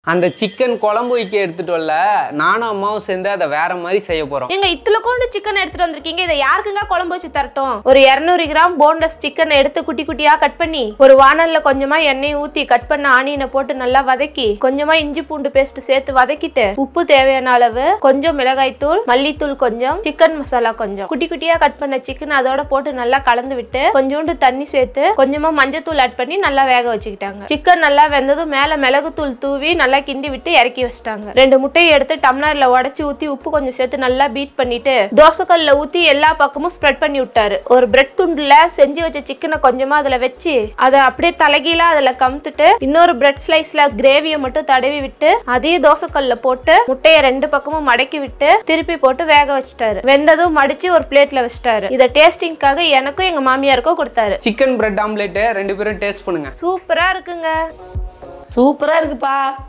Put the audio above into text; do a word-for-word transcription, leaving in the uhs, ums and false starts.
அந்த சிக்கன் குழம்பு வைக்க எடுத்துட்டு வரல, நானும் அம்மாவும் சேர்ந்து அதை வேற மாதிரி செய்ய போறோம். எங்க இத்துல கொண்டு சிக்கன் எடுத்துட்டு வந்திருக்கீங்க, இதை யாருக்குங்க குழம்பு வச்சு தரட்டும்? ஒரு இருநூறு கிராம் போன்லெஸ் சிக்கன் எடுத்து குட்டி குட்டியா கட் பண்ணி ஒரு வானல்ல கொஞ்சமா எண்ணெய் ஊத்தி கட் பண்ண ஆனியனை போட்டு நல்லா வதக்கி கொஞ்சமா இஞ்சி பூண்டு பேஸ்ட் சேர்த்து வதக்கிட்டு உப்பு தேவையான அளவு, கொஞ்சம் மிளகாய் தூள், மல்லித்தூள் கொஞ்சம், சிக்கன் மசாலா கொஞ்சம், குட்டி குட்டியா கட் பண்ண சிக்கன் அதோட போட்டு நல்லா கலந்து விட்டு கொஞ்சோண்டு தண்ணி சேர்த்து கொஞ்சமா மஞ்சத்தூள் ஆட் பண்ணி நல்லா வேக வச்சுக்கிட்டாங்க. சிக்கன் நல்லா வெந்ததும் மேல மிளகு தூள் தூவி நல்லா கிண்டி விட்டு இறக்கி வச்சிட்டாங்க. ரெண்டு முட்டையை எடுத்து டம்ளர்ல உடைச்சு ஊத்தி உப்பு கொஞ்சம் சேர்த்து நல்லா பீட் பண்ணிட்டு தோசைக்கல்ல ஊத்தி எல்லா பக்கமும் ஸ்ப்ரெட் பண்ணி விட்டாரு. ஒரு பிரெட் துண்டுல செஞ்சு வச்ச சிக்கனை கொஞ்சமா அதுல வச்சு அதை அப்படியே தலைகீழா அதுல கமுத்துட்டு இன்னொரு பிரெட் ஸ்லைஸ்ல கிரேவியை மட்டும் தடவி விட்டு அதே தோசைக்கல்ல போட்டு முட்டையை ரெண்டு பக்கமும் மடக்கி விட்டு திருப்பி போட்டு வேக வச்சிட்டாரு. வெந்ததும் மடிச்சு ஒரு பிளேட்ல வச்சிட்டாரு. இதை டேஸ்டிங்காக எனக்கும் எங்க மாமியாருக்கும் கொடுத்தாரு. சிக்கன் பிரெட் ஆம்லெட் ரெண்டு பேரும் டேஸ்ட் பண்ணுங்க. சூப்பரா இருக்குங்க. சூப்பரா இருக்குப்பா.